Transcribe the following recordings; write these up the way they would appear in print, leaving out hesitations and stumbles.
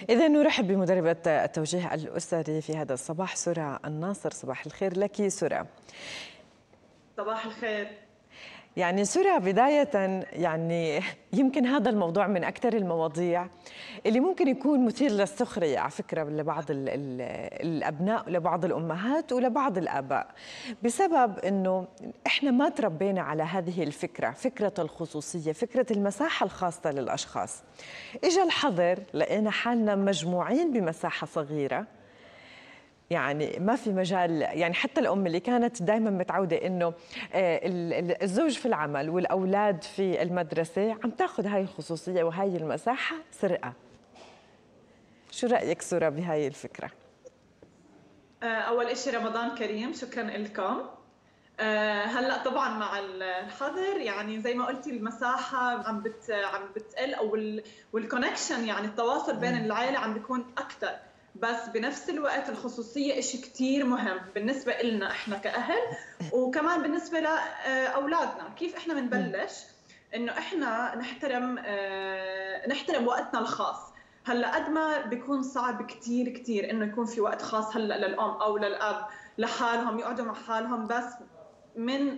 إذا نرحب بمدربة التوجيه الأسري في هذا الصباح سرى الناصر. صباح الخير لك سرى. صباح الخير. يعني سرى بداية يمكن هذا الموضوع من أكثر المواضيع اللي ممكن يكون مثير للسخرية على فكرة لبعض الأبناء ولبعض الأمهات ولبعض الآباء، بسبب أنه إحنا ما تربينا على هذه الفكرة، فكرة الخصوصية، فكرة المساحة الخاصة للأشخاص. إجا الحظر لقينا حالنا مجموعين بمساحة صغيرة، يعني ما في مجال. يعني حتى الأم اللي كانت دائما متعودة إنه الزوج في العمل والأولاد في المدرسة عم تاخذ هاي الخصوصية وهاي المساحة سرقة. شو رأيك سورة بهاي الفكرة؟ أول إشي رمضان كريم، شكرا لكم. هلا طبعا مع الحظر يعني زي ما قلتي المساحة عم بتقل، أو والكونكشن يعني التواصل بين العائلة عم بيكون أكثر، بس بنفس الوقت الخصوصية إشي كتير مهم بالنسبة لنا إحنا كأهل، وكمان بالنسبة لأولادنا. كيف إحنا بنبلش؟ إنه إحنا نحترم وقتنا الخاص. هلا قد ما بيكون صعب كتير كتير إنه يكون في وقت خاص هلا للأم أو للأب لحالهم يقعدوا مع حالهم، بس من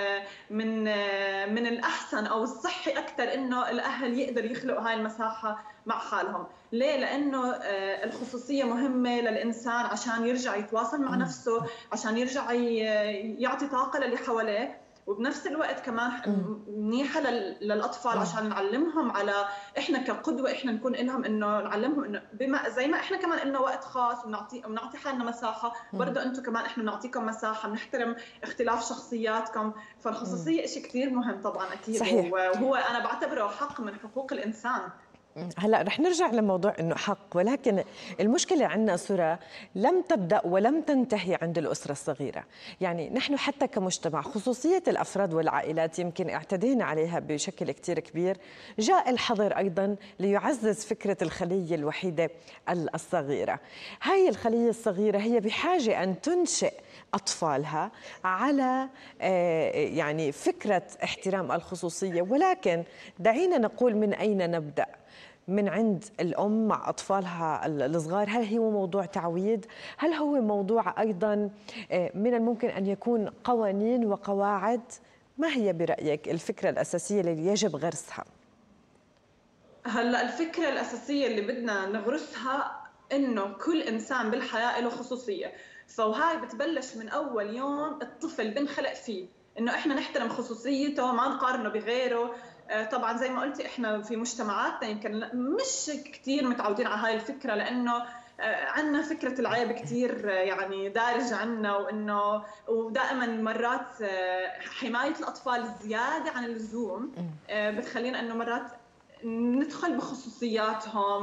من الأحسن أو الصحي أكثر إنه الأهل يقدروا يخلقوا هاي المساحة مع حالهم. ليه؟ لأنه الخصوصية مهمة للإنسان عشان يرجع يتواصل مع نفسه، عشان يرجع يعطي طاقة للي حواليه، وبنفس الوقت كمان منيحة للأطفال عشان نعلمهم على إحنا كقدوة، إحنا نكون لهم إنه نعلمهم إنه بما زي ما إحنا كمان لنا وقت خاص ونعطي حالنا مساحة، برضه أنتم كمان إحنا بنعطيكم مساحة، بنحترم اختلاف شخصياتكم. فالخصوصية إشي كتير مهم طبعا أكيد. صحيح. وهو أنا بعتبره حق من حقوق الإنسان. هلا رح نرجع لموضوع انه حق، ولكن المشكله عندنا سورة لم تبدا ولم تنتهي عند الاسره الصغيره. يعني نحن حتى كمجتمع خصوصيه الافراد والعائلات يمكن اعتدينا عليها بشكل كثير كبير. جاء الحظر ايضا ليعزز فكره الخليه الوحيده الصغيره. هاي الخليه الصغيره هي بحاجه ان تنشئ أطفالها على يعني فكرة احترام الخصوصية، ولكن دعينا نقول من أين نبدأ؟ من عند الأم مع أطفالها الصغار. هل هو موضوع تعويد؟ هل هو موضوع أيضا من الممكن أن يكون قوانين وقواعد؟ ما هي برأيك الفكرة الأساسية اللي يجب غرسها؟ هلا الفكرة الأساسية اللي بدنا نغرسها إنه كل إنسان بالحياة له خصوصية، فهاي بتبلش من أول يوم الطفل بنخلق فيه، إنه إحنا نحترم خصوصيته، ما نقارنه بغيره. طبعا زي ما قلتي إحنا في مجتمعاتنا يمكن مش كتير متعودين على هاي الفكرة، لأنه عندنا فكرة العيب كتير يعني دارج عنا، وإنه ودائما مرات حماية الأطفال زيادة عن اللزوم بتخلينا إنه مرات ندخل بخصوصياتهم،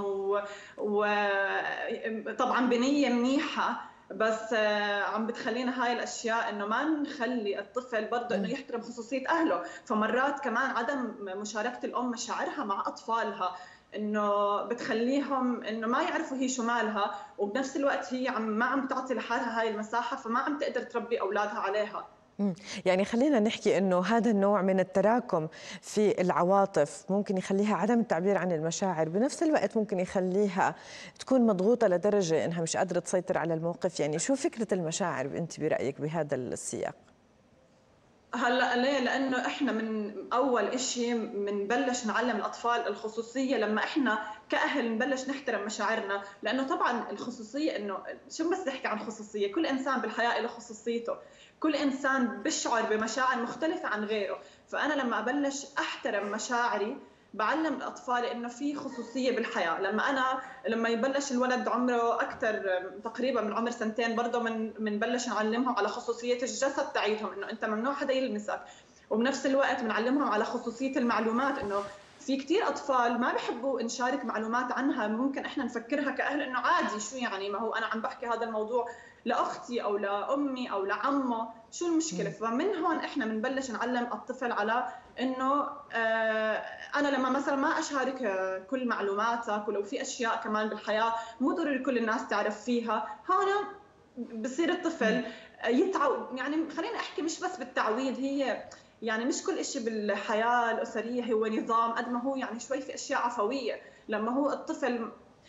وطبعا بنية منيحة، بس عم بتخلينا هاي الأشياء إنه ما نخلي الطفل برضه إنه يحترم خصوصية أهله. فمرات كمان عدم مشاركة الأم مشاعرها مع أطفالها إنه بتخليهم إنه ما يعرفوا هي شو مالها، وبنفس الوقت هي ما عم تعطي لحالها هاي المساحة، فما عم تقدر تربي أولادها عليها. يعني خلينا نحكي أنه هذا النوع من التراكم في العواطف ممكن يخليها عدم التعبير عن المشاعر، بنفس الوقت ممكن يخليها تكون مضغوطة لدرجة أنها مش قادرة تسيطر على الموقف. يعني شو فكرة المشاعر أنت برأيك بهذا السياق؟ هلا ليه؟ لانه احنا من اول إشي بنبلش نعلم الاطفال الخصوصيه لما احنا كاهل نبلش نحترم مشاعرنا، لانه طبعا الخصوصيه انه شو بس نحكي عن خصوصيه، كل انسان بالحياه له خصوصيته، كل انسان بيشعر بمشاعر مختلفه عن غيره. فانا لما ابلش احترم مشاعري بعلم الاطفال انه في خصوصيه بالحياه. لما يبلش الولد عمره اكثر تقريبا من عمر سنتين، برضه بنبلش نعلمهم على خصوصيه الجسد تاعيتهم، انه انت ممنوع حدا يلمسك. وبنفس الوقت بنعلمهم على خصوصيه المعلومات، انه في كثير اطفال ما بيحبوا نشارك معلومات عنها، ممكن احنا نفكرها كاهل انه عادي، شو يعني، ما هو انا عم بحكي هذا الموضوع لاختي او لامي او لعمه، شو المشكله؟ فمن هون احنا بنبلش نعلم الطفل على انه انا لما مثلا ما اشارك كل معلوماتك، ولو في اشياء كمان بالحياه مو ضروري كل الناس تعرف فيها، هون بصير الطفل يتعود. يعني خليني احكي مش بس بالتعويد، هي يعني مش كل شيء بالحياه الاسريه هو نظام، قد ما هو يعني شوي في اشياء عفويه. لما هو الطفل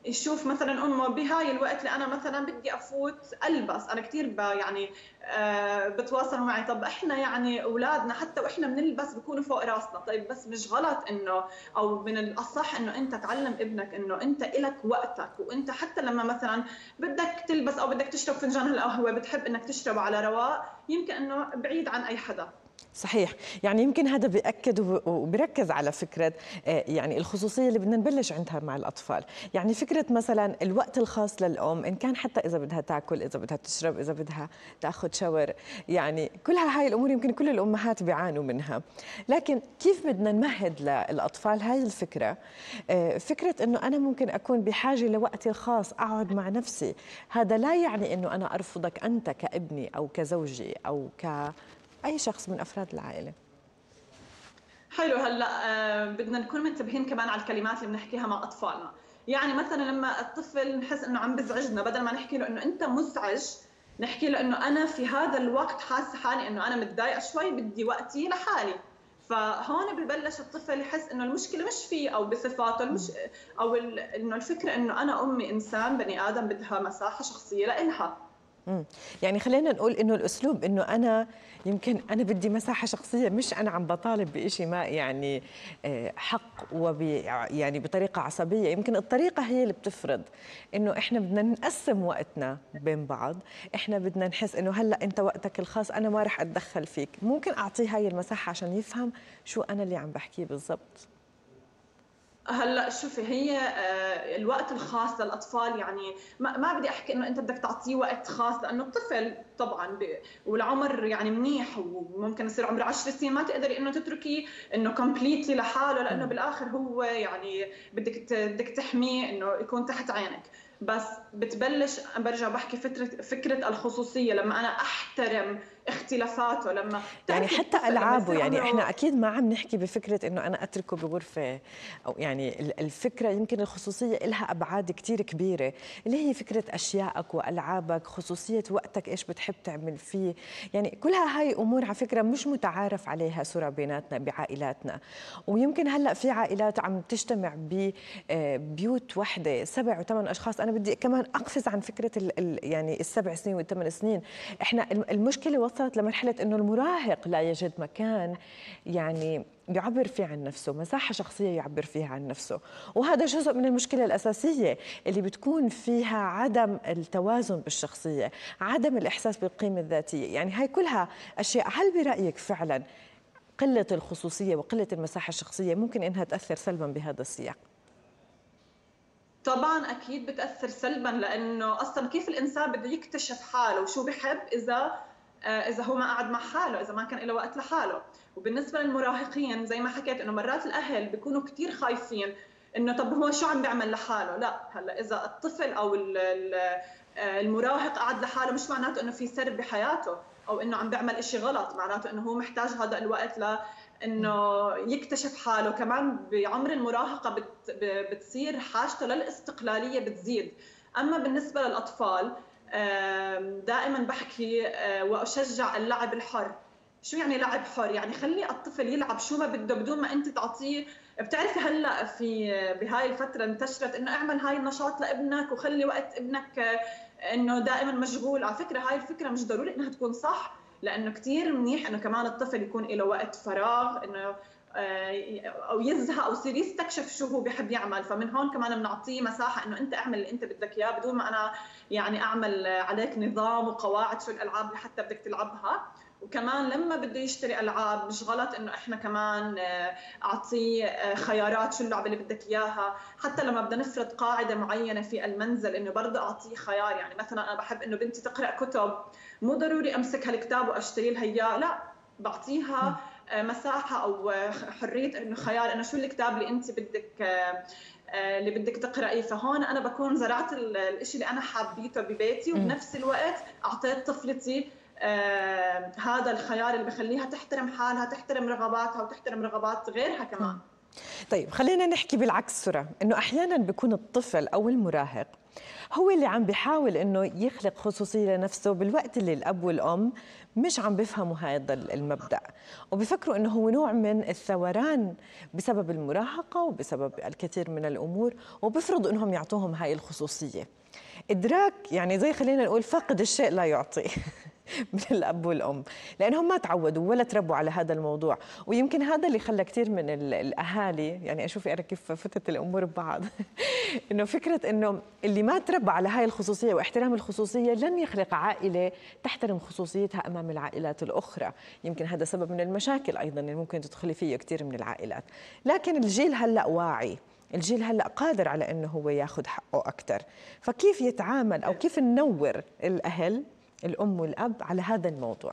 يشوف مثلا امه بهاي الوقت اللي انا مثلا بدي افوت البس، انا كثير يعني بتواصلوا معي. طب احنا يعني اولادنا حتى واحنا بنلبس بيكونوا فوق راسنا، طيب بس مش غلط انه، او من الاصح انه انت تعلم ابنك انه انت الك وقتك، وانت حتى لما مثلا بدك تلبس او بدك تشرب فنجان القهوه بتحب انك تشربه على رواق، يمكن انه بعيد عن اي حدا. صحيح، يعني يمكن هذا بيأكد وبركز على فكرة يعني الخصوصية اللي بدنا نبلش عندها مع الأطفال. يعني فكرة مثلا الوقت الخاص للأم، إن كان حتى إذا بدها تاكل، إذا بدها تشرب، إذا بدها تاخذ شاور، يعني كلها هاي الأمور يمكن كل الأمهات بيعانوا منها. لكن كيف بدنا نمهد للأطفال هاي الفكرة؟ فكرة إنه أنا ممكن أكون بحاجة لوقتي الخاص أقعد مع نفسي، هذا لا يعني إنه أنا أرفضك أنت كابني أو كزوجي أو أي شخص من أفراد العائلة. حلو. هلا بدنا نكون منتبهين كمان على الكلمات اللي بنحكيها مع اطفالنا. يعني مثلا لما الطفل نحس انه عم بزعجنا، بدل ما نحكي له انه انت مزعج، نحكي له انه انا في هذا الوقت حاسه حالي انه انا متضايقه شوي، بدي وقتي لحالي. فهون ببلش الطفل يحس انه المشكله مش فيه او بصفاته، المش او انه الفكره انه انا امي انسان بني ادم بدها مساحه شخصيه لإلها. يعني خلينا نقول انه الاسلوب انه انا يمكن انا بدي مساحه شخصيه، مش انا عم بطالب بشيء ما يعني حق يعني بطريقه عصبيه. يمكن الطريقه هي اللي بتفرض انه احنا بدنا نقسم وقتنا بين بعض، احنا بدنا نحس انه هلا انت وقتك الخاص انا ما رح اتدخل فيك، ممكن اعطيه هاي المساحه عشان يفهم شو انا اللي عم بحكيه بالضبط. هلا شوفي، هي الوقت الخاص للاطفال، يعني ما بدي احكي انه انت بدك تعطيه وقت خاص، لانه الطفل طبعا والعمر يعني منيح، وممكن يصير عمره 10 سنين، ما تقدري انه تتركيه انه كومبليتلي لحاله، لانه بالاخر هو يعني بدك تحميه انه يكون تحت عينك. بس بتبلش برجع بحكي فكره الخصوصيه، لما انا احترم اختلافاته، لما يعني بتعرفي حتى الطفل لما ألعابه، يصير يعني إحنا عمره. أكيد ما عم نحكي بفكرة إنه أنا أتركه بغرفة، أو يعني الفكرة يمكن الخصوصية إلها أبعاد كتير كبيرة، اللي هي فكرة أشيائك وألعابك، خصوصية وقتك، إيش بتحب تعمل فيه. يعني كلها هاي أمور على فكرة مش متعارف عليها سورة بيناتنا بعائلاتنا. ويمكن هلأ في عائلات عم تجتمع ببيوت وحدة 7 و8 أشخاص. أنا بدي كمان أقفز عن فكرة يعني ال7 سنين وال8 سنين. إحنا المشكلة وصلت لمرحلة إنه المراهق لا يجد مكان يعني يعبر فيه عن نفسه، مساحة شخصية يعبر فيها عن نفسه. وهذا جزء من المشكلة الأساسية اللي بتكون فيها عدم التوازن بالشخصية، عدم الإحساس بالقيمة الذاتية. يعني هاي كلها أشياء، هل برأيك فعلا قلة الخصوصية وقلة المساحة الشخصية ممكن إنها تأثر سلبا بهذا السياق؟ طبعا اكيد بتاثر سلبا، لانه اصلا كيف الانسان بده يكتشف حاله وشو بحب اذا هو ما قعد مع حاله، اذا ما كان له وقت لحاله. وبالنسبه للمراهقين زي ما حكيت انه مرات الاهل بيكونوا كثير خايفين انه طب هو شو عم بيعمل لحاله. لا، هلا اذا الطفل او المراهق قعد لحاله مش معناته انه في سرب بحياته او انه عم بيعمل إشي غلط، معناته انه هو محتاج هذا الوقت انه يكتشف حاله. كمان بعمر المراهقه بتصير حاجته للاستقلاليه بتزيد. اما بالنسبه للاطفال دائما بحكي واشجع اللعب الحر. شو يعني لعب حر؟ يعني خلي الطفل يلعب شو ما بده بدون ما انت تعطيه. بتعرفي هلا بهاي الفتره انتشرت انه اعمل هاي النشاط لابنك وخلي وقت ابنك انه دائما مشغول. على فكره هاي الفكره مش ضروري انها تكون صح، لانه كثير منيح انه كمان الطفل يكون له وقت فراغ، انه او يزهق او يصير يستكشف شو هو بيحب يعمل. فمن هون كمان بنعطيه مساحه انه انت اعمل اللي انت بدك اياه بدون ما انا يعني اعمل عليك نظام وقواعد شو الالعاب اللي حتى بدك تلعبها. وكمان لما بده يشتري العاب مش غلط انه احنا كمان اعطيه خيارات شو اللعبه اللي بدك اياها. حتى لما بدنا نفرض قاعده معينه في المنزل انه برضه اعطيه خيار. يعني مثلا انا بحب انه بنتي تقرا كتب، مو ضروري امسك هالكتاب واشتري لها اياه، لا، بعطيها مساحه او حريه انه خيار انه شو الكتاب اللي انت بدك تقرايه. فهون انا بكون زرعت الشيء اللي انا حابيته ببيتي، وبنفس الوقت اعطيت طفلتي هذا الخيار اللي بخليها تحترم حالها، تحترم رغباتها وتحترم رغبات غيرها كمان. طيب خلينا نحكي بالعكس سرى، انه احيانا بيكون الطفل او المراهق هو اللي عم بيحاول انه يخلق خصوصيه لنفسه بالوقت اللي الاب والام مش عم بيفهموا هذا المبدا، وبيفكروا انه هو نوع من الثوران بسبب المراهقه وبسبب الكثير من الامور، وبيفرضوا انهم يعطوهم هاي الخصوصيه. ادراك يعني زي خلينا نقول فقد الشيء لا يعطي من الاب والام، لانهم ما تعودوا ولا تربوا على هذا الموضوع. ويمكن هذا اللي خلى كثير من الاهالي، يعني اشوفي انا كيف فتت الامور ببعض انه فكره انه اللي ما تربى على هاي الخصوصيه واحترام الخصوصيه لن يخلق عائله تحترم خصوصيتها امام العائلات الاخرى. يمكن هذا سبب من المشاكل ايضا اللي ممكن تدخلي فيه كثير من العائلات. لكن الجيل هلا واعي، الجيل هلا قادر على انه هو ياخذ حقه اكثر. فكيف يتعامل او كيف ننور الاهل الام والاب على هذا الموضوع؟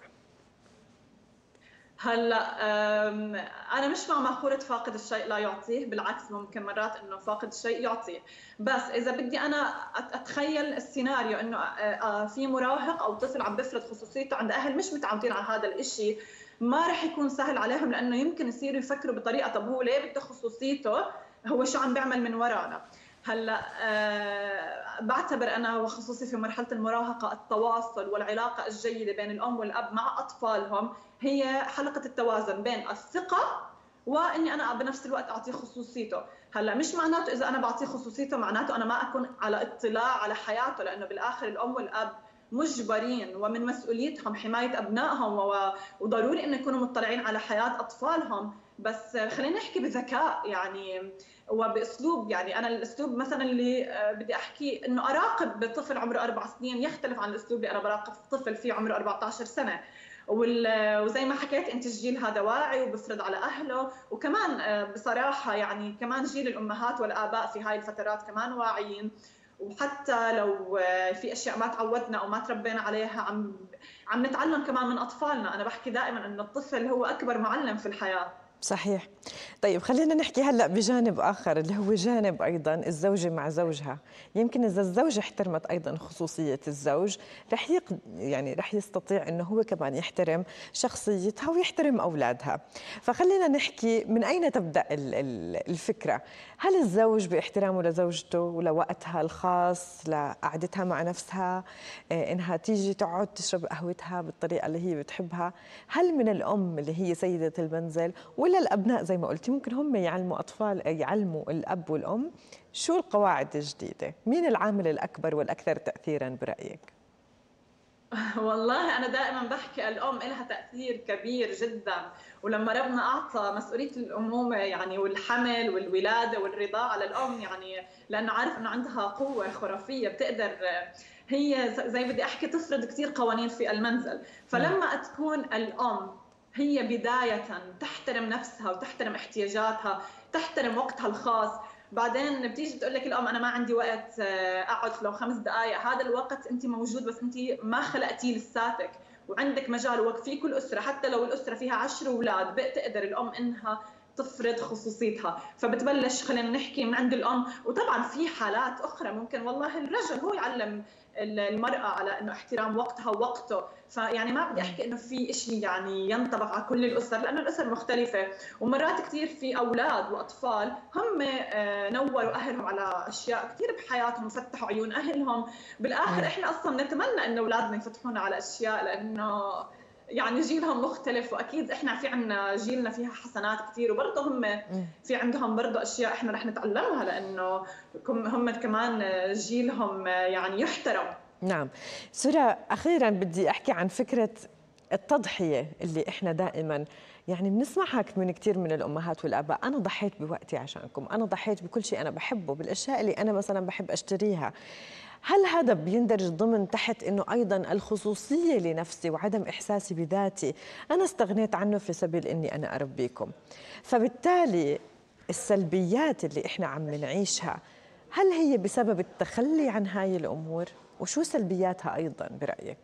هلا انا مش مع مقوله فاقد الشيء لا يعطيه، بالعكس ممكن مرات انه فاقد الشيء يعطيه. بس اذا بدي انا اتخيل السيناريو انه في مراهق او طفل عم بفرض خصوصيته عند اهل مش متعودين على هذا الشيء، ما رح يكون سهل عليهم، لانه يمكن يصيروا يفكروا بطريقه طب هو ليه بده خصوصيته؟ هو شو عم بيعمل من ورانا؟ هلا بعتبر انا وخصوصي في مرحله المراهقه التواصل والعلاقه الجيده بين الام والاب مع اطفالهم هي حلقه التوازن بين الثقه واني انا بنفس الوقت اعطيه خصوصيته. هلا مش معناته اذا انا بعطيه خصوصيته معناته انا ما اكون على اطلاع على حياته، لانه بالاخر الام والاب مجبرين ومن مسؤوليتهم حمايه ابنائهم وضروري انه يكونوا مطلعين على حياه اطفالهم. بس خلينا نحكي بذكاء يعني وباسلوب، يعني انا الاسلوب مثلا اللي بدي احكي انه اراقب طفل عمره 4 سنين يختلف عن الاسلوب اللي انا براقب طفل فيه عمره 14 سنه. وزي ما حكيت انت الجيل هذا واعي وبفرض على اهله، وكمان بصراحه يعني كمان جيل الامهات والاباء في هاي الفترات كمان واعيين. وحتى لو في اشياء ما تعودنا او ما تربينا عليها عم نتعلم كمان من اطفالنا. انا بحكي دائما انه الطفل هو اكبر معلم في الحياه. صحيح. طيب خلينا نحكي هلا بجانب اخر اللي هو جانب ايضا الزوجه مع زوجها. يمكن اذا الزوجه احترمت ايضا خصوصيه الزوج رح يستطيع انه هو كمان يحترم شخصيتها ويحترم اولادها. فخلينا نحكي من اين تبدا الفكره؟ هل الزوج باحترامه لزوجته ولوقتها الخاص لقعدتها مع نفسها، انها تيجي تقعد تشرب قهوتها بالطريقه اللي هي بتحبها؟ هل من الام اللي هي سيده المنزل، ولا الابناء زي ما قلتي ممكن هم يعلموا الاب والام شو القواعد الجديده؟ مين العامل الاكبر والاكثر تاثيرا برايك؟ والله أنا دائما بحكي الأم لها تأثير كبير جدا، ولما ربنا أعطى مسؤولية الأمومة يعني والحمل والولادة والرضاعة على الأم، يعني لأنه عارف أنه عندها قوة خرافية بتقدر هي زي بدي أحكي تفرض كثير قوانين في المنزل. فلما تكون الأم هي بداية تحترم نفسها وتحترم احتياجاتها، تحترم وقتها الخاص، بعدين بتيجي بتقول لك الام انا ما عندي وقت اقعد لو 5 دقائق، هذا الوقت انت موجود بس انت ما خلقتيه لساتك، وعندك مجال وقت في كل اسره، حتى لو الاسره فيها 10 اولاد بتقدر الام انها تفرض خصوصيتها. فبتبلش خلينا نحكي من عند الام. وطبعا في حالات اخرى ممكن والله الرجل هو يعلم المراه على انه احترام وقتها ووقته. فيعني ما بدي احكي انه في شيء يعني ينطبق على كل الاسر، لانه الاسر مختلفه، ومرات كثير في اولاد واطفال هم نوروا اهلهم على اشياء كثير بحياتهم وفتحوا عيون اهلهم. بالاخر احنا اصلا نتمنى انه اولادنا يفتحونا على اشياء، لانه يعني جيلهم مختلف، واكيد احنا في عندنا جيلنا فيها حسنات كثير، وبرضه هم في عندهم برضه اشياء احنا رح نتعلمها، لانه هم كمان جيلهم يعني يحترم. نعم. سورة، أخيراً بدي أحكي عن فكرة التضحية اللي إحنا دائماً يعني بنسمعها من كثير من الأمهات والآباء. أنا ضحيت بوقتي عشانكم، أنا ضحيت بكل شيء أنا بحبه، بالأشياء اللي أنا مثلاً بحب أشتريها. هل هذا بيندرج ضمن تحت إنه أيضاً الخصوصية لنفسي وعدم إحساسي بذاتي أنا استغنيت عنه في سبيل إني أنا أربيكم؟ فبالتالي السلبيات اللي إحنا عم نعيشها هل هي بسبب التخلي عن هاي الأمور؟ وشو سلبياتها أيضاً برأيك؟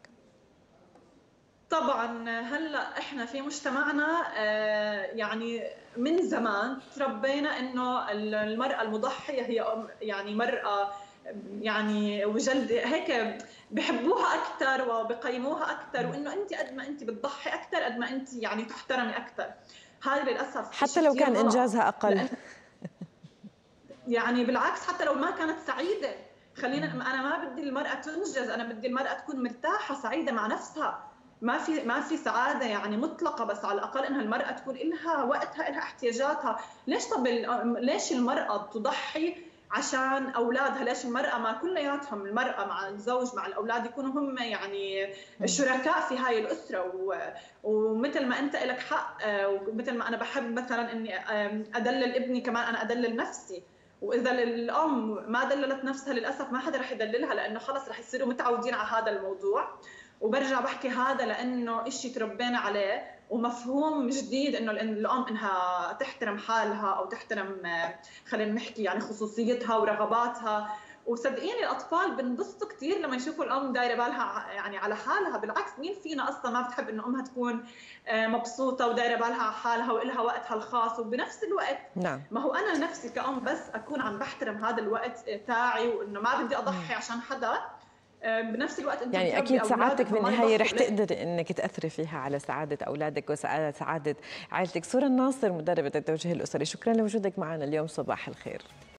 طبعا هلا احنا في مجتمعنا يعني من زمان تربينا انه المرأة المضحية هي يعني مرأة يعني وجلد هيك بحبوها اكثر وبقيموها اكثر، وانه انت قد ما انت بتضحي اكثر قد ما انت يعني تحترمي اكثر. هذا للاسف حتى لو كان انجازها اقل. يعني بالعكس حتى لو ما كانت سعيده. خلينا، انا ما بدي المراه تنجز، انا بدي المراه تكون مرتاحه سعيده مع نفسها. ما في سعاده يعني مطلقه، بس على الاقل انها المراه تكون لها وقتها، لها احتياجاتها. ليش طب ليش المراه بتضحي عشان اولادها؟ ليش المراه ما كلياتهم، المراه مع الزوج مع الاولاد يكونوا هم يعني شركاء في هاي الاسره؟ ومثل ما انت لك حق، ومثل ما انا بحب مثلا اني ادلل ابني، كمان انا ادلل نفسي. واذا الام ما دللت نفسها للاسف ما حدا رح يدللها، لانه خلص رح يصيروا متعودين على هذا الموضوع. وبرجع بحكي هذا لانه شيء تربينا عليه، ومفهوم جديد انه الام انها تحترم حالها او تحترم خلينا نحكي يعني خصوصيتها ورغباتها. وصدقيني الاطفال بنبسطوا كثير لما يشوفوا الام دايره بالها يعني على حالها. بالعكس، مين فينا اصلا ما بتحب انه امها تكون مبسوطه ودايره بالها على حالها والها وقتها الخاص؟ وبنفس الوقت نعم. ما هو انا نفسي كأم بس اكون عم بحترم هذا الوقت تاعي، وانه ما بدي اضحي عشان حدا. بنفس الوقت انت يعني بتربي اكيد سعادتك اولادك وما بالنهايه رح يضحوا لك. تقدري انك تاثري فيها على سعاده اولادك وسعاده عائلتك. سورة الناصر، مدربه التوجيه الاسري، شكرا لوجودك معنا اليوم، صباح الخير.